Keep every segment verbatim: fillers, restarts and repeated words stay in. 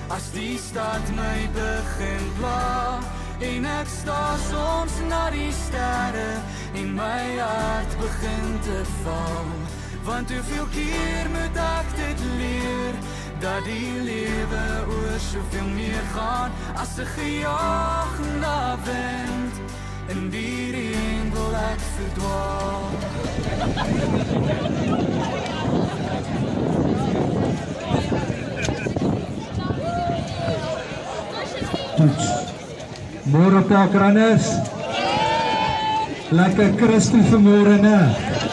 as die stad my begin pla, en ek sta soms na die sterre, en my hart begin te val, want hoeveel keer moet ek dit leer, dat die lewe oor soveel meer gaan, as 'n gejaagde wind, in die reën wil ek verdwaal. Môre Pelkranners, lekker Christie vanmôre, né?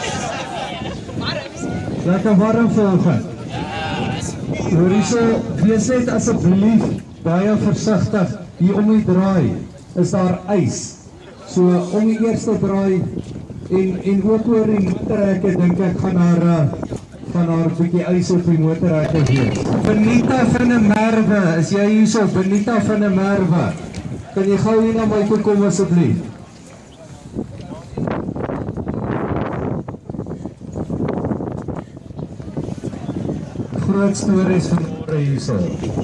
Lekker warm vanoggend. Hoor hierso, wees net asseblief baie versigtig, hier om die draai is daar ys. So om die eerste draai en, en ook oor die motorhekke, dink ek gaan daar uh, gaan daar 'n bietjie ys op die motorhekke wees. Benita van der Merwe, is jy hierso? Benita van der Merwe, kan jy gou hier na my toe kom asseblief? Groot stories van môre hierso.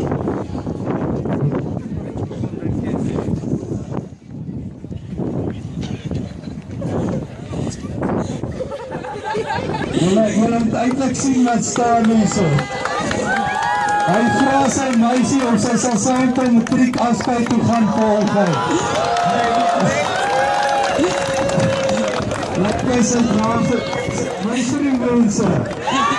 Julle moet eintlik sien wat staan hierso. Hy vra sy meisie of sy sal saam met matriek afskeid toe gaan volg. Laat my sy vraag, my vir die mense.